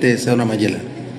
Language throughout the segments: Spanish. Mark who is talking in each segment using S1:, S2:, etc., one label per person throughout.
S1: Senadora Mayela.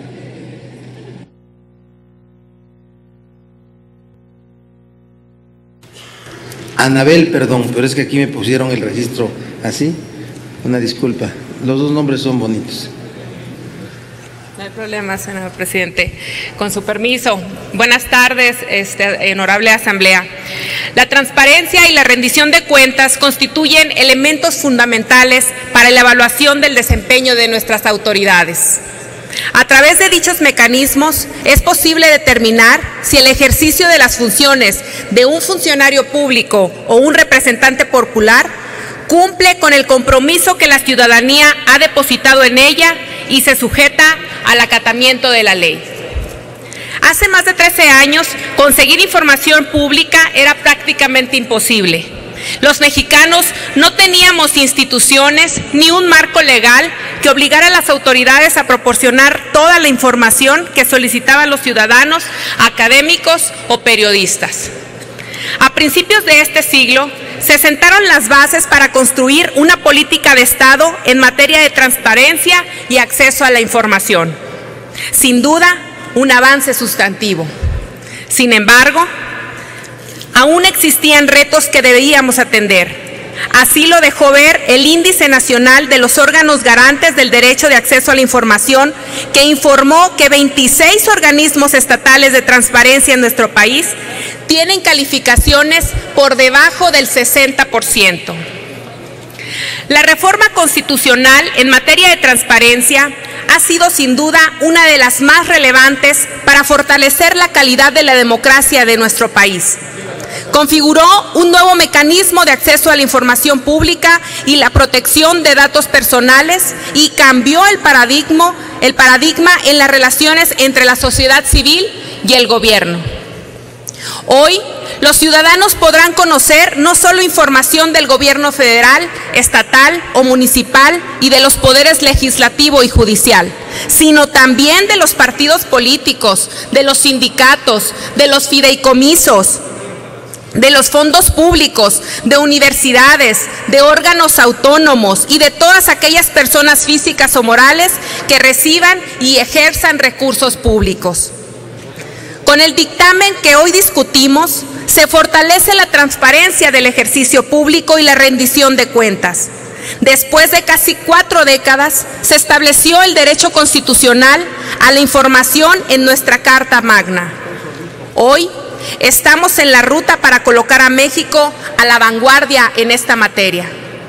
S1: Anabel, perdón, pero es que aquí me pusieron el registro así. Una disculpa. Los dos nombres son bonitos.
S2: No hay problema, señor presidente. Con su permiso. Buenas tardes, honorable asamblea. La transparencia y la rendición de cuentas constituyen elementos fundamentales para la evaluación del desempeño de nuestras autoridades. A través de dichos mecanismos es posible determinar si el ejercicio de las funciones de un funcionario público o un representante popular cumple con el compromiso que la ciudadanía ha depositado en ella y se sujeta al acatamiento de la ley. Hace más de 13 años, conseguir información pública era prácticamente imposible. Los mexicanos no teníamos instituciones ni un marco legal que obligara a las autoridades a proporcionar toda la información que solicitaban los ciudadanos, académicos o periodistas. A principios de este siglo, se sentaron las bases para construir una política de Estado en materia de transparencia y acceso a la información. Sin duda, un avance sustantivo. Sin embargo, aún existían retos que debíamos atender. Así lo dejó ver el Índice Nacional de los Órganos Garantes del Derecho de Acceso a la Información, que informó que 26 organismos estatales de transparencia en nuestro país tienen calificaciones por debajo del 60%. La reforma constitucional en materia de transparencia ha sido sin duda una de las más relevantes para fortalecer la calidad de la democracia de nuestro país. Configuró un nuevo mecanismo de acceso a la información pública y la protección de datos personales y cambió el paradigma en las relaciones entre la sociedad civil y el gobierno. Hoy, los ciudadanos podrán conocer no solo información del gobierno federal, estatal o municipal y de los poderes legislativo y judicial, sino también de los partidos políticos, de los sindicatos, de los fideicomisos, de los fondos públicos, de universidades, de órganos autónomos y de todas aquellas personas físicas o morales que reciban y ejerzan recursos públicos. Con el dictamen que hoy discutimos, se fortalece la transparencia del ejercicio público y la rendición de cuentas. Después de casi 4 décadas, se estableció el derecho constitucional a la información en nuestra Carta Magna. Hoy, estamos en la ruta para colocar a México a la vanguardia en esta materia.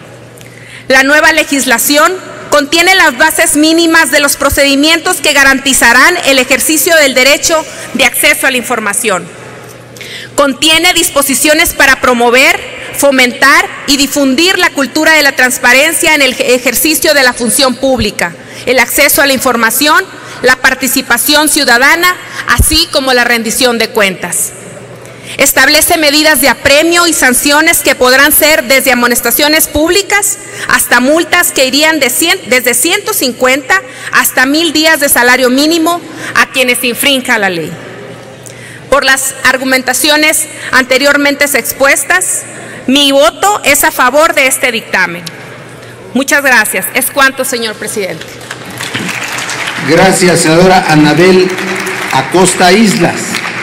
S2: La nueva legislación contiene las bases mínimas de los procedimientos que garantizarán el ejercicio del derecho de acceso a la información. Contiene disposiciones para promover, fomentar y difundir la cultura de la transparencia en el ejercicio de la función pública, el acceso a la información, la participación ciudadana, así como la rendición de cuentas. Establece medidas de apremio y sanciones que podrán ser desde amonestaciones públicas hasta multas que irían desde 150 hasta 1000 días de salario mínimo a quienes infrinjan la ley. Por las argumentaciones anteriormente expuestas, mi voto es a favor de este dictamen. Muchas gracias. Es cuanto, señor presidente.
S1: Gracias, senadora Anabel Acosta Islas.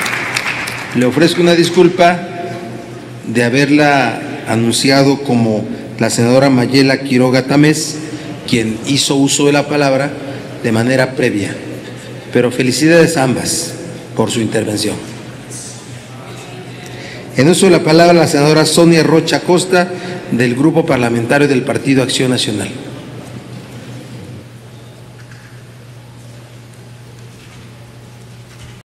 S1: Le ofrezco una disculpa de haberla anunciado como la senadora Mayela Quiroga Tamés, quien hizo uso de la palabra de manera previa. Pero felicidades a ambas por su intervención. En uso de la palabra la senadora Sonia Rocha Acosta, del Grupo Parlamentario del Partido Acción Nacional.